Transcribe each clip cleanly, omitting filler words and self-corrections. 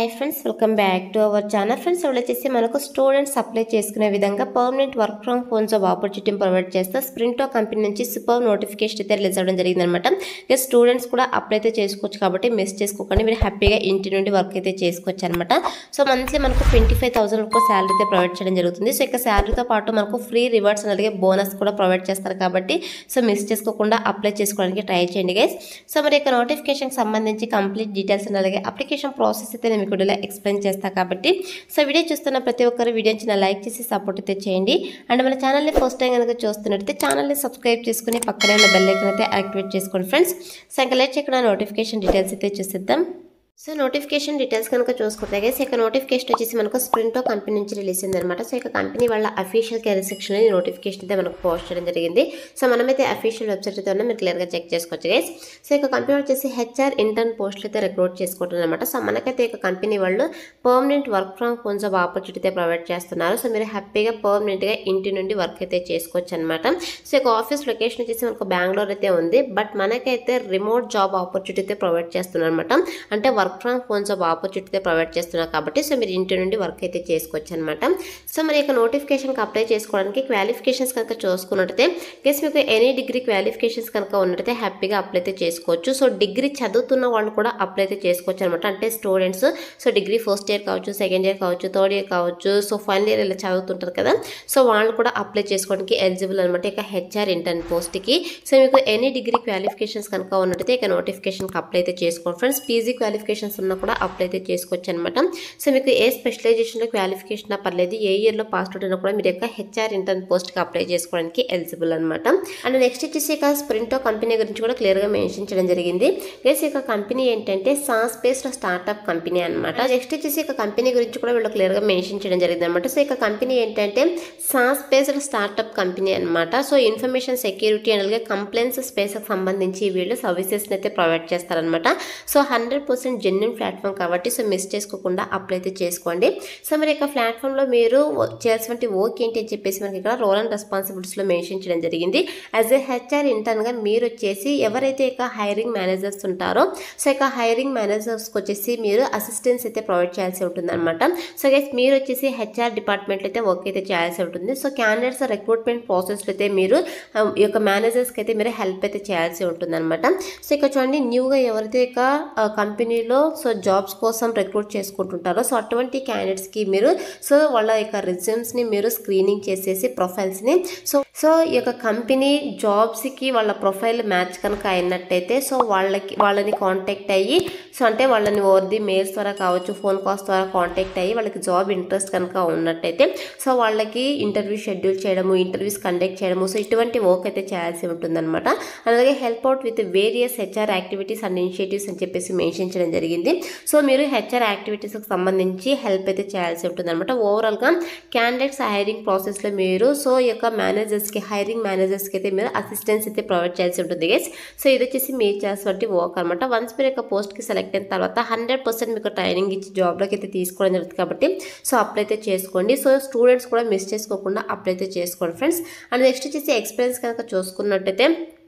Hi friends, welcome back to our channel. Friends వచ్చేసి మనకు students apply చేసుకునే విధంగా permanent work from home job opportunity provide చేస్తా Sprinto company నుంచి సూపర్ నోటిఫికేషన్ అయితే రిలీజ్ అవ్వడం జరిగిందనమాట. ఇక స్టూడెంట్స్ కూడా అప్లై అయితే చేసుకోవచ్చు కాబట్టి మిస్ చేసుకోకండి, మీరు హ్యాపీగా ఇంటి నుండి వర్క్ అయితే చేసుకోవచ్చు అనమాట. సో మంత్లీ మనకు 25,000 వరకు శాలరీ అయితే ప్రొవైడ్ చేయడం జరుగుతుంది. సో ఇక శాలరీతో పాటు మనకు ఫ్రీ రివార్డ్స్ అలాగే బోనస్ కూడా ప్రొవైడ్ చేస్తారు కాబట్టి సో మిస్ చేసుకోకుండా అప్లై చేసుకోవడానికి ట్రై చేయండి గైస్. సో మరి ఇక నోటిఫికేషన్కి సంబంధించి కంప్లీట్ డీటెయిల్స్ అలాగే అప్లికేషన్ ప్రాసెస్ అయితే నేను మీకు వీడియోలో ఎక్స్ప్లెయిన్ చేస్తాను కాబట్టి సో వీడియో చూస్తున్న ప్రతి ఒక్కరు వీడియోని చిన్న లైక్ చేసి సపోర్ట్ అయితే చేయండి. అండ్ మన ఛానల్ని ఫస్ట్ టైం కనుక చూస్తున్నట్టయితే ఛానల్ని సబ్స్క్రైబ్ చేసుకుని పక్కనే ఉన్న బెల్ ఐకాన్ అయితే యాక్టివేట్ చేసుకోండి ఫ్రెండ్స్. సో ఇంకా లేట్ చేయకుండా నోటిఫికేషన్ డీటెయిల్స్ అయితే చూసేద్దాం. సో నోటిఫికేషన్ డీటెయిల్స్ కనుక చూసుకుంటే గైస్ ఇక నోటిఫికేషన్ వచ్చేసి మనకు స్ప్రింటో కంపెనీ నుంచి రిలీజ్ అయింది అనమాట. సో ఇక కంపెనీ వాళ్ళ అఫీషియల్ కెరీర్ సెక్షన్లో ఈ నోటిఫికేషన్ అయితే మనకు పోస్ట్ చేయడం జరిగింది. సో మనమైతే అఫీషియల్ వెబ్సైట్ అయితే ఉన్నా మీరు క్లియర్గా చెక్ చేసుకోవచ్చు గైస్. సో ఇక కంపెనీ వచ్చేసి హెచ్ఆర్ ఇంటర్న్ పోస్టులు అయితే రిక్రూట్ చేసుకుంటున్నారు అనమాట. సో మనకైతే ఇక కంపెనీ వాళ్ళు permanent work from home job opportunity అయితే ప్రొవైడ్ చేస్తున్నారు. సో మీరు హ్యాపీగా పర్మనెంట్గా ఇంటి నుండి వర్క్ అయితే చేసుకోవచ్చు అనమాట. సో ఇక ఆఫీస్ లొకేషన్ వచ్చేసి మనకు బెంగళూరు అయితే ఉంది, బట్ మనకైతే రిమోట్ జాబ్ ఆపర్చునిటీ అయితే ప్రొవైడ్ చేస్తున్నారు అనమాట. అంటే work from home job opportunity provide చేస్తున్నారు కాబట్టి సో మీరు ఇంటి నుండి వర్క్ అయితే చేసుకోవచ్చు అనమాట. సో మరి ఇక నోటిఫికేషన్కి అప్లై చేసుకోవడానికి క్వాలిఫికేషన్స్ కనుక చూసుకున్నట్టయితే గెస్ మీకు ఎనీ డిగ్రీ క్వాలిఫికేషన్స్ కనుక ఉన్నట్టయితే హ్యాపీగా అప్లై అయితే చేసుకోవచ్చు. సో డిగ్రీ చదువుతున్న వాళ్ళు కూడా అప్లై అయితే చేసుకోవచ్చు అనమాట. అంటే students so degree first year కావచ్చు, సెకండ్ ఇయర్ కావచ్చు, థర్డ్ ఇయర్ కావచ్చు, సో ఫైనల్ ఇయర్ ఇలా చదువుతుంటారు కదా, సో వాళ్ళు కూడా అప్లై చేసుకోవడానికి ఎలిజిబుల్ అనమాట ఇక హెచ్ఆర్ ఇంటర్న్ పోస్ట్కి. సో మీకు ఎనీ డిగ్రీ క్వాలిఫికేషన్స్ కనుక ఉన్నట్టయితే ఇక నోటిఫికేషన్కి అప్లై అయితే చేసుకోండి ఫ్రెండ్స్. పీజీ క్వాలిఫికేషన్స్ ఉన్న కూడా అప్లై అయితే చేసుకోవచ్చు అనమాట. సో మీకు ఏ స్పెషలైజేషన్లో క్వాలిఫికేషన్ పర్లేదు, ఏ ఇయర్లో పాస్ అవుట్ అయినా కూడా మీరు యొక్క హెచ్ఆర్ ఇంటర్న్ పోస్ట్కి అప్లై చేసుకోవడానికి ఎలిజిబుల్ అనమాట. అండ్ నెక్స్ట్ వచ్చేసి ఇక స్ప్రింటో కంపెనీ గురించి కూడా క్లియర్గా మెన్షన్ చేయడం జరిగింది. గైస్ ఇక కంపెనీ ఏంటంటే సాస్ బేస్డ్ స్టార్ట్అప్ కంపెనీ అనమాట. నెక్స్ట్ వచ్చేసి ఇక కంపెనీ గురించి కూడా వీళ్ళు క్లియర్గా మెన్షన్ చేయడం జరిగింది అనమాట. సో ఇక కంపెనీ ఏంటంటే సాస్ బేస్డ్ స్టార్ట్అప్ కంపెనీ అనమాట. సో ఇన్ఫర్మేషన్ సెక్యూరిటీ అలాగే కంప్లైంట్స్ స్పేస్కి సంబంధించి వీళ్ళు సర్వీసెస్ని అయితే ప్రొవైడ్ చేస్తారనమాట. సో 100% జెన్యూన్ ప్లాట్ఫామ్ కాబట్టి సో మిస్ చేసుకోకుండా అప్లై అయితే చేసుకోండి. సో మరి ఇక ప్లాట్ఫామ్లో మీరు చేయాల్సిన వర్క్ ఏంటి అని చెప్పేసి మనకి ఇక్కడ రోల్ అండ్ రెస్పాన్సిబిలిటీస్లో మెన్షన్ చేయడం జరిగింది. యాజ్ ఏ హెచ్ఆర్ ఇంటర్న్గా మీరు వచ్చేసి ఎవరైతే ఇక హైరింగ్ మేనేజర్స్ ఉంటారో సో ఇక హైరింగ్ మేనేజర్స్కి వచ్చేసి మీరు అసిస్టెన్స్ అయితే ప్రొవైడ్ చేయాల్సి ఉంటుంది అనమాట. సో గైస్ మీరు వచ్చేసి హెచ్ఆర్ డిపార్ట్మెంట్లో అయితే వర్క్ అయితే చేయాల్సి ఉంటుంది. సో క్యాండిడేట్స్ రిక్రూట్మెంట్ ప్రాసెస్లో అయితే మీరు ఈ యొక్క మేనేజర్స్కి అయితే మీరు హెల్ప్ అయితే చేయాల్సి ఉంటుంది అనమాట. సో ఇక చూడండి, న్యూగా ఎవరైతే ఇక కంపెనీలో సో జాబ్స్ కోసం రిక్రూట్ చేసుకుంటుంటారో సో అటువంటి క్యాండిడేట్స్కి మీరు సో వాళ్ళ యొక్క రిజ్యూమ్స్ని మీరు స్క్రీనింగ్ చేసేసి ప్రొఫైల్స్ని సో ఈ యొక్క కంపెనీ జాబ్స్కి వాళ్ళ ప్రొఫైల్ మ్యాచ్ కనుక అయినట్టయితే సో వాళ్ళని కాంటాక్ట్ అయ్యి సో అంటే వాళ్ళని ఓవర్ ది మెయిల్స్ ద్వారా కావచ్చు, ఫోన్ కాల్స్ ద్వారా కాంటాక్ట్ అయ్యి వాళ్ళకి జాబ్ ఇంట్రెస్ట్ కనుక ఉన్నట్టయితే సో వాళ్ళకి ఇంటర్వ్యూ షెడ్యూల్ చేయడము, ఇంటర్వ్యూస్ కండక్ట్ చేయడము, సో ఇటువంటి వర్క్ అయితే చేయాల్సి ఉంటుందన్నమాట. అలాగే help out with various HR activities and initiatives అని చెప్పేసి మెన్షన్ చేయడం జరిగింది. సో మీరు హెచ్ఆర్ యాక్టివిటీస్కి సంబంధించి హెల్ప్ అయితే చేయాల్సి ఉంటుంది అనమాట. ఓవరాల్గా క్యాండిడేట్స్ హైరింగ్ ప్రాసెస్లో మీరు సో ఈ యొక్క మేనేజర్స్కి హైరింగ్ మేనేజర్స్కి అయితే మీరు అసిస్టెన్స్ అయితే ప్రొవైడ్ చేయాల్సి ఉంటుంది గైస్. సో ఇది వచ్చేసి మీరు చేసేటువంటి వర్క్ అనమాట. వన్స్ మీరు యొక్క పోస్ట్కి సెలెక్ట్ అయిన తర్వాత 100% మీకు ట్రైనింగ్ ఇచ్చి జాబ్లోకి అయితే తీసుకోవడం జరుగుతుంది కాబట్టి సో అప్లై అయితే చేసుకోండి. సో స్టూడెంట్స్ కూడా మిస్ చేసుకోకుండా అప్లై అయితే చేసుకోండి ఫ్రెండ్స్. అండ్ నెక్స్ట్ వచ్చేసి ఎక్స్పీరియన్స్ కనుక చూసుకున్నట్టయితే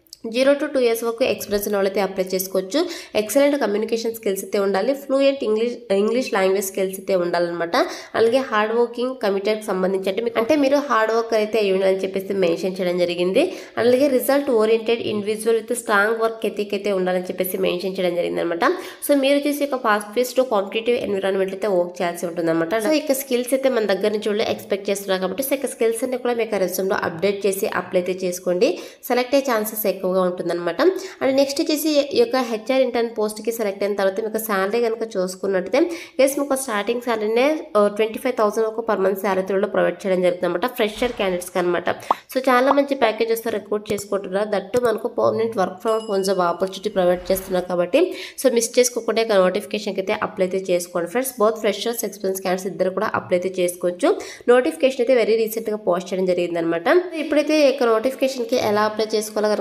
0 to 2 years వరకు ఎక్స్పీరియన్స్ ఉన్న వాళ్ళైతే అప్లై చేసుకోవచ్చు. ఎక్సలెంట్ కమ్యూనికేషన్ స్కిల్స్ అయితే ఉండాలి, ఫ్లూయెంట్ ఇంగ్లీష్ లాంగ్వేజ్ స్కిల్స్ అయితే ఉండాలన్నమాట. అలాగే హార్డ్ వర్కింగ్ కమిటెడ్కి సంబంధించి అంటే మీరు హార్డ్ వర్క్ అయితే అయ్యి ఉండాలని చెప్పేసి మెన్షన్ చేయడం జరిగింది. అలాగే result oriented individual with strong work ethic అయితే ఉండాలని చెప్పేసి మెన్షన్ చేయడం జరిగింది అనమాట. సో మీరు వచ్చేసి ఒక ఫాస్ట్ పేస్డ్ కాంపిటేటివ్ ఎన్విరాన్మెంట్ అయితే వర్క్ చేయాల్సి ఉంటుంది అనమాట. సో ఇక స్కిల్స్ అయితే మన దగ్గర నుంచి వాళ్ళు ఎక్స్పెక్ట్ చేస్తున్నారు కాబట్టి సో ఇక స్కిల్స్ అన్ని కూడా మీకు రెజ్యూమ్లో అప్డేట్ చేసి అప్లై అయితే చేసుకోండి. సెలెక్ట్ అయ్యే ఛాన్సెస్ ఎక్కువగా ఉంటుందన్నమాట. అండ్ నెక్స్ట్ వచ్చేసి ఈ యొక్క హెచ్ఆర్ ఇంటర్న్ పోస్ట్కి సెలెక్ట్ అయిన తర్వాత మీకు శాలరీ కనుక చూసుకున్నట్టయితే గైస్ మీకు స్టార్టింగ్ శాలరీనే 25,000 వరకు పర్ మంత్ శాలరీలో ప్రొవైడ్ చేయడం జరుగుతుంది అనమాట ఫ్రెషర్ క్యాండిడేట్స్కి అనమాట. సో చాలా మంచి ప్యాకేజెస్తో రిక్రూట్ చేసుకుంటున్నారు. దట్టు మనకు permanent work from home job opportunity provide చేస్తున్నారు కాబట్టి సో మిస్ చేసుకోకుండా ఇక నోటిఫికేషన్కి అయితే అప్లై అయితే చేసుకోండి friends. Both freshers experience candidates ఇద్దరు కూడా అప్లై అయితే చేసుకోవచ్చు. నోటిఫికేషన్ అయితే వెరీ రీసెంట్గా పోస్ట్ చేయడం జరిగింది అనమాట. ఇప్పుడైతే ఇక నోటిఫికేషన్కి ఎలా అప్లై చేసుకోవాలో కనుక చూసుకుంటే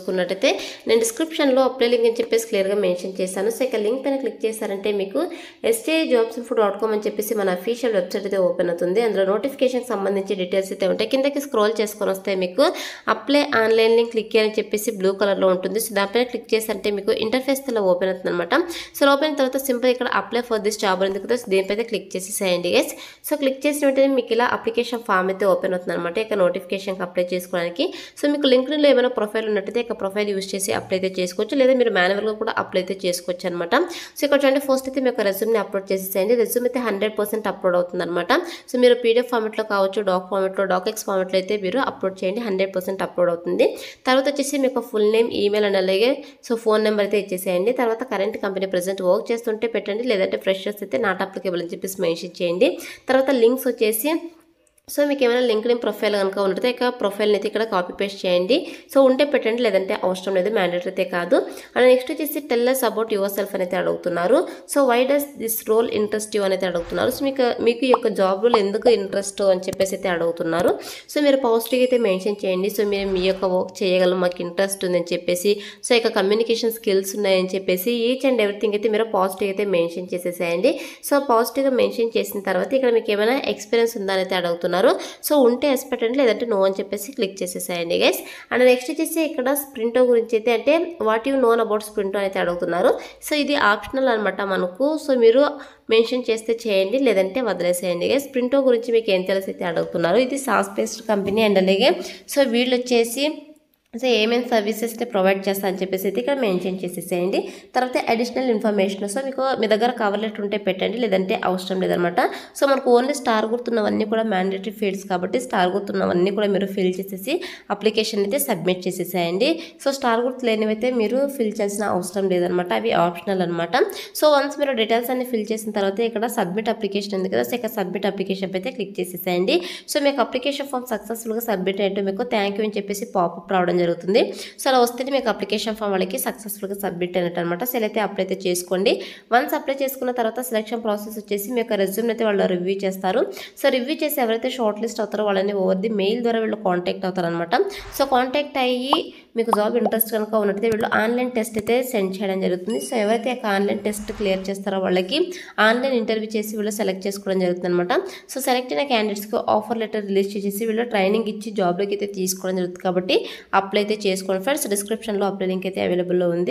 చూసుకున్నట్టయితే నేను డిస్క్రిప్షన్లో అప్లై లింక్ అని చెప్పేసి క్లియర్గా మెన్షన్ చేశాను. సో ఇక లింక్ పైన క్లిక్ చేశారంటే మీకు sjobsinfo.com అని చెప్పేసి మన అఫీషియల్ వెబ్సైట్ అయితే ఓపెన్ అవుతుంది. అందులో నోటిఫికేషన్కి సంబంధించి డీటెయిల్స్ అయితే ఉంటాయి. కిందకి స్క్రోల్ చేసుకొని వస్తే మీకు అప్లై ఆన్లైన్ లింక్ క్లిక్ చేయాలని చెప్పేసి బ్లూ కలర్లో ఉంటుంది. సో దానిపైన క్లిక్ చేశారంటే మీకు ఇంటర్ఫేస్ ఇలా ఓపెన్ అవుతుంది అనమాట. సో ఓపెన్ అయిన తర్వాత సింపుల్ ఇక్కడ అప్లై ఫర్ దిస్ జాబ్ ఉంది కదా, దీనిపైన క్లిక్ చేసేసేయండి గైస్. సో క్లిక్ చేసిన వెంటనే మీకు ఇలా అప్లికేషన్ ఫామ్ అయితే ఓపెన్ అవుతుంది అనమాట. ఇక నోటిఫికేషన్కి అప్లై చేసుకోవడానికి సో మీకు లింక్డ్ఇన్లో ఏమైనా ప్రొఫైల్ ఉన్నట్టయితే ఇక ప్రొఫైల్ యూస్ చేసి అప్లై అయితే చేసుకోవచ్చు, లేదా మీరు మాన్యువల్గా కూడా అప్లై అయితే చేసుకోవచ్చు అనమాట. సో ఇక్కడ చూడండి ఫస్ట్ అయితే మీకు రెజ్యూమ్ని అప్లోడ్ చేసేసేయండి. రెజ్యూమ్ అయితే 100% అప్లోడ్ అవుతుంది అనమాట. సో మీరు పీడిఎఫ్ ఫార్మెట్లో కావచ్చు, డాక్ ఫార్మెట్లో, డాక్ఎక్స్ ఫార్మెట్లో అయితే మీరు అప్లోడ్ చేయండి. 100% అప్లోడ్ అవుతుంది. తర్వాత వచ్చేసి మీకు ఫుల్ నేమ్, ఈమెయిల్ అండ్ అలాగే సో ఫోన్ నెంబర్ అయితే ఇచ్చేసేయండి. తర్వాత కరెంట్ కంపెనీ ప్రెజెంట్ వర్క్ చేస్తుంటే పెట్టండి, లేదంటే ఫ్రెషర్స్ అయితే నాట్ అప్లికేబుల్ అని చెప్పేసి మెన్షన్ చేయండి. తర్వాత లింక్స్ వచ్చేసి సో మీకు ఏమైనా లింక్డ్ఇన్ ప్రొఫైల్ కనుక ఉంటే ఇక ప్రొఫైల్ని అయితే ఇక్కడ కాపీ పేస్ట్ చేయండి. సో ఉంటే పెట్టండి, లేదంటే అవసరం లేదు, మ్యాండేటరీ అయితే కాదు. అండ్ నెక్స్ట్ వచ్చేసి tell us about yourself అనేది అడుగుతున్నారు. So why does this role interest you అనేది అడుగుతున్నారు. సో మీకు ఈ యొక్క జాబ్ రోల్ ఎందుకు ఇంట్రెస్ట్ అని చెప్పేసి అయితే అడుగుతున్నారు. సో మీరు పాజిటివ్ అయితే మెన్షన్ చేయండి. సో మీరు మీ యొక్క వర్క్ చేయగలం, మాకు ఇంట్రెస్ట్ ఉందని చెప్పేసి, సో ఇక కమ్యూనికేషన్ స్కిల్స్ ఉన్నాయని చెప్పేసి ఈచ్ అండ్ ఎవ్రీథింగ్ అయితే మీరు పాజిటివ్ అయితే మెన్షన్ చేసేసేయండి. సో పాజిటివ్గా మెన్షన్ చేసిన తర్వాత ఇక్కడ మీకు ఏమైనా ఎక్స్పీరియన్స్ ఉందని అయితే అడుగుతున్నారు. సో ఉంటే ఎస్ పెట్టండి, లేదంటే నో అని చెప్పేసి క్లిక్ చేసేసేయండి గైస్. అండ్ నెక్స్ట్ వచ్చేసి ఇక్కడ స్ప్రింటో గురించి అయితే అంటే what you known about Sprinto అయితే అడుగుతున్నారు. సో ఇది ఆప్షనల్ అనమాట మనకు. సో మీరు మెన్షన్ చేస్తే చేయండి, లేదంటే వదిలేసేయండి గైస్. స్ప్రింటో గురించి మీకు ఏం తెలిసి అయితే అడుగుతున్నారు. ఇది సాస్ బేస్డ్ కంపెనీ అండ్ అలాగే సో వీళ్ళు వచ్చేసి సో ఏమేమి సర్వీసెస్ ప్రొవైడ్ చేస్తా అని చెప్పేసి అయితే ఇక్కడ మెన్షన్ చేసేసేయండి. తర్వాత అడిషనల్ ఇన్ఫర్మేషన్ సో మీకు మీ దగ్గర కవర్ లెటర్ ఉంటే పెట్టండి, లేదంటే అవసరం లేదనమాట. సో మనకు ఓన్లీ స్టార్ గుర్తున్నవన్నీ కూడా మ్యాండేటరీ ఫీల్డ్స్ కాబట్టి స్టార్ గుర్తున్నవన్నీ కూడా మీరు ఫిల్ చేసేసి అప్లికేషన్ అయితే సబ్మిట్ చేసేసేయండి. సో స్టార్ గుర్తు లేనివైతే మీరు ఫిల్ చేయాల్సిన అవసరం లేదనమాట, అవి ఆప్షనల్ అనమాట. సో వన్స్ మీరు డీటెయిల్స్ అన్ని ఫిల్ చేసిన తర్వాత ఇక్కడ సబ్మిట్ అప్లికేషన్ ఉంది కదా, సో ఇక్కడ సబ్మిట్ అప్లికేషన్ అయితే క్లిక్ చేసేసేయండి. సో మీకు అప్లికేషన్ ఫామ్ సక్సెస్ఫుల్గా సబ్మిట్ అయ్యేట్టు మీకు థ్యాంక్ యూ అని చెప్పేసి పాపప్ రావడం జరుగుతుంది. సో అలా వస్తే మీకు అప్లికేషన్ ఫామ్ వాళ్ళకి సక్సెస్ఫుల్గా సబ్మిట్ అయినట్టు అనమాట. సో అయితే అప్లై అయితే చేసుకోండి. వన్స్ అప్లై చేసుకున్న తర్వాత సెలక్షన్ ప్రాసెస్ వచ్చేసి మీ యొక్క రెజ్యూమ్ అయితే వాళ్ళు రివ్యూ చేస్తారు. సో రివ్యూ చేసి ఎవరైతే షార్ట్ లిస్ట్ అవుతారో వాళ్ళని ఓవర్ ది మెయిల్ ద్వారా వీళ్ళు కాంటాక్ట్ అవుతారు అనమాట. సో కాంటాక్ట్ అయ్యి మీకు జాబ్ ఇంట్రెస్ట్ కనుక ఉన్నట్టయితే వీళ్ళు ఆన్లైన్ టెస్ట్ అయితే సెండ్ చేయడం జరుగుతుంది. సో ఎవరైతే ఆన్లైన్ టెస్ట్ క్లియర్ చేస్తారో వాళ్ళకి ఆన్లైన్ ఇంటర్వ్యూ చేసి వీళ్ళు సెలెక్ట్ చేసుకోవడం జరుగుతుంది అనమాట. సో సెలెక్ట్ అయిన క్యాండిడేట్స్కి ఆఫర్ లెటర్ రిలీజ్ చేసి వీళ్ళు ట్రైనింగ్ ఇచ్చి జాబ్లోకి అయితే తీసుకోవడం జరుగుతుంది. కాబట్టి అప్లై అయితే చేసుకోండి ఫ్రెండ్స్. డిస్క్రిప్షన్లో అప్లై లింక్ అయితే అవైలబుల్లో ఉంది.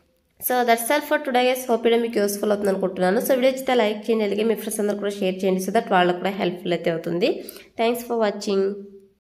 So that's all for today guys. Hope video మీకు యూస్ఫుల్ అవుతుంది అనుకుంటున్నాను. సో వీడియో అయితే లైక్ చేయండి, అలాగే మీ ఫ్రెండ్స్ అందరూ కూడా షేర్ చేయండి, సో దట్ వాళ్ళకు కూడా హెల్ప్ఫుల్ అయితే అవుతుంది. Thanks for watching.